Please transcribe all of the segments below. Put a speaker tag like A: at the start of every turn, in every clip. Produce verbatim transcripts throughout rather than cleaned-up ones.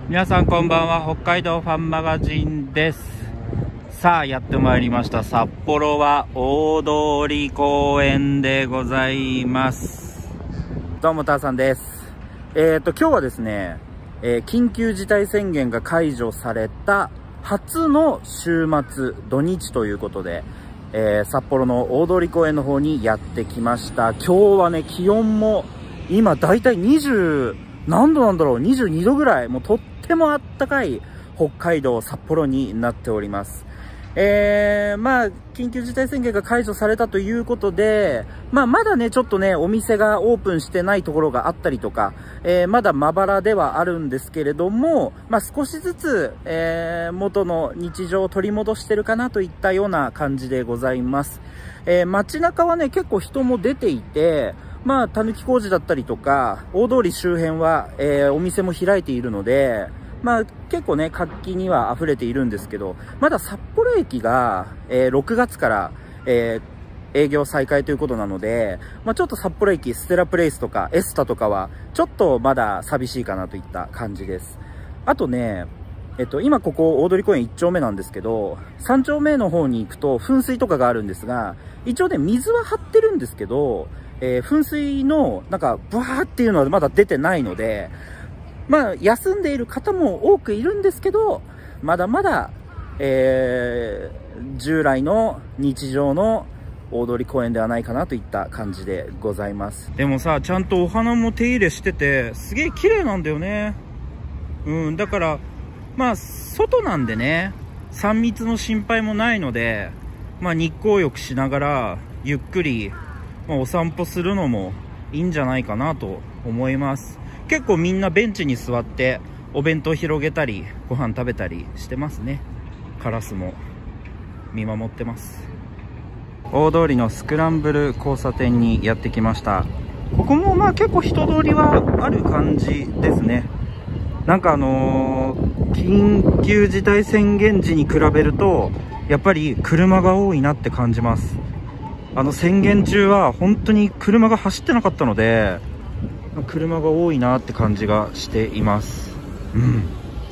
A: 皆さんこんばんは。北海道ファンマガジンです。さあやってまいりました。札幌は大通公園でございます。どうもターさんです。えーと今日はですね、えー、緊急事態宣言が解除された初の週末土日ということで、えー、札幌の大通公園の方にやってきました。今日はね、気温も今だいたいにじゅう何度なんだろう、にじゅうにどぐらい、もうとってもあったかい北海道札幌になっております。えー、まあ緊急事態宣言が解除されたということで、まあまだねちょっとねお店がオープンしてないところがあったりとか、えー、まだまばらではあるんですけれども、まあ少しずつ、えー、元の日常を取り戻してるかなといったような感じでございます。えー、街中はね結構人も出ていて、まあたぬき工事だったりとか大通り周辺は、えー、お店も開いているので、まあ結構ね活気には溢れているんですけど、まだ札幌駅が、えー、ろくがつから、えー、営業再開ということなので、まあ、ちょっと札幌駅ステラプレイスとかエスタとかはちょっとまだ寂しいかなといった感じです。あとね、えっと今ここ大通公園いっ丁目なんですけど、さん丁目の方に行くと噴水とかがあるんですが、一応ね水は張ってるんですけど、えー、噴水のなんかブワーっていうのはまだ出てないので、まあ、休んでいる方も多くいるんですけど、まだまだ、えー、従来の日常の大通公園ではないかなといった感じでございます。でもさ、ちゃんとお花も手入れしてて、すげえ綺麗なんだよね。うん、だから、まあ、外なんでね、さん密の心配もないので、まあ、日光浴しながら、ゆっくり、まあ、お散歩するのもいいんじゃないかなと思います。結構みんなベンチに座ってお弁当広げたりご飯食べたりしてますね。カラスも見守ってます。大通りのスクランブル交差点にやってきました。ここもまあ結構人通りはある感じですね。なんかあのー、緊急事態宣言時に比べるとやっぱり車が多いなって感じます。あの宣言中は本当に車が走ってなかったので、車が多いなって感じがしています。うん。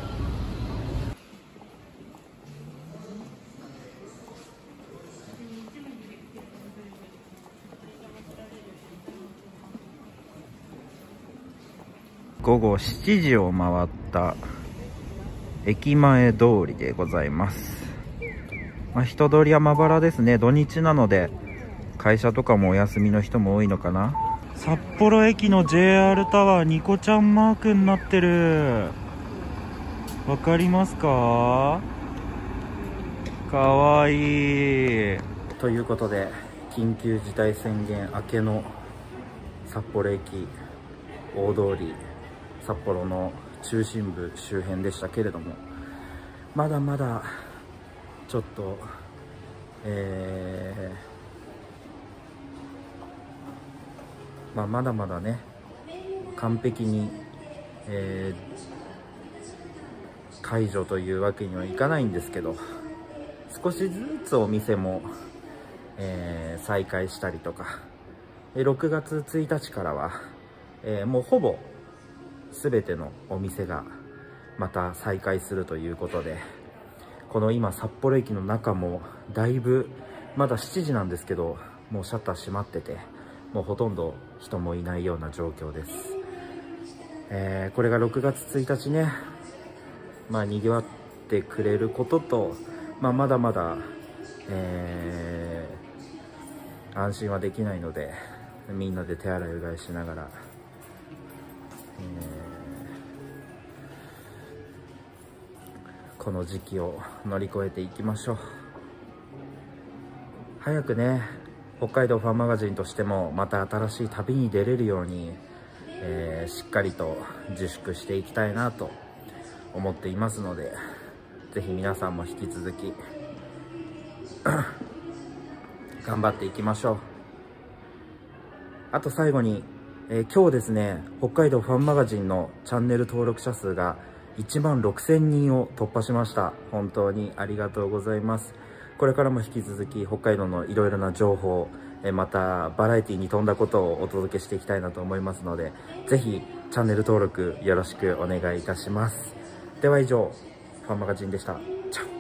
A: ごごしちじを回った駅前通りでございます。まあ、人通りはまばらですね。土日なので会社とかもお休みの人も多いのかな。札幌駅の ジェイアール タワー、ニコちゃんマークになってる。わかりますか？かわいい。ということで、緊急事態宣言明けの札幌駅大通り、札幌の中心部周辺でしたけれども、まだまだちょっと、えーまあ、まだまだね完璧に、えー、解除というわけにはいかないんですけど、少しずつお店も、えー、再開したりとか、ろくがつついたちからは、えー、もうほぼ全てのお店がまた再開するということで、この今札幌駅の中もだいぶまだしちじなんですけど、もうシャッター閉まってて、もうほとんど人もいないような状況です。えー、これがろくがつついたちね、まあ賑わってくれることと、まあ、まだまだ、えー、安心はできないので、みんなで手洗いうがいしながら、えー、この時期を乗り越えていきましょう。早くね、北海道ファンマガジンとしてもまた新しい旅に出れるように、えー、しっかりと自粛していきたいなと思っていますので、ぜひ皆さんも引き続き頑張っていきましょう。あと最後に、えー、今日ですね、北海道ファンマガジンのチャンネル登録者数がいちまんろくせんにんを突破しました。本当にありがとうございます。これからも引き続き北海道のいろいろな情報、またバラエティに富んだことをお届けしていきたいなと思いますので、ぜひチャンネル登録よろしくお願いいたします。 では以上ファンマガジンでした。チャオ。